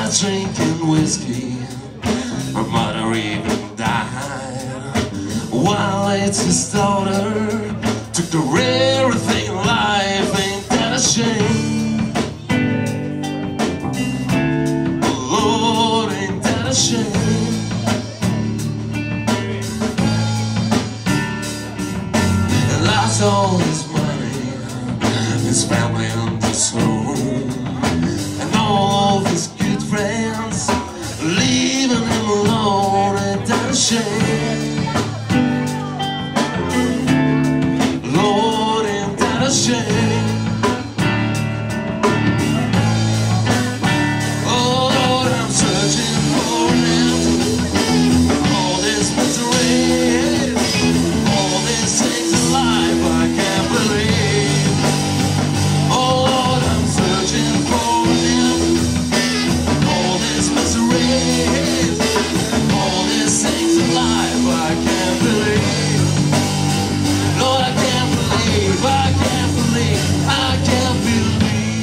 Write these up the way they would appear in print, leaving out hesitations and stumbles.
Dad's drinking whiskey, her mother even died, while it's his daughter took the rare thing in life. Ain't that a shame? Lord, ain't that a shame? And lost all his money, his family and his home, and all of his good friends, leaving him alone. Ain't that a shame? Lord, ain't that a shame? Oh Lord, I'm searching for an end. All this misery, all these things in life I can't believe. Oh Lord, I'm searching for an end. All this misery, all these things in life I can't believe. Lord, I can't believe, I can't believe, I can't believe.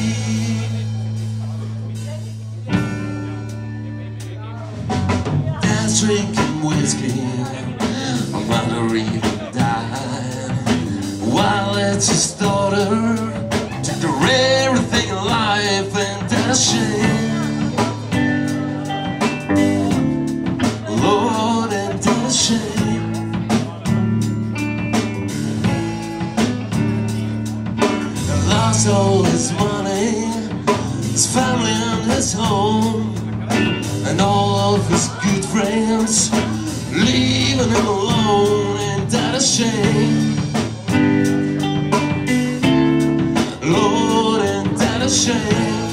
Dad's drinking whiskey, my mother even died, while it's his daughter took the rare thing in life. Ain't that a shame? Lord, ain't that a shame? Lost all his money, his family and his home, and all of his good friends, leaving him alone. Ain't that a shame? Lord, ain't that a shame?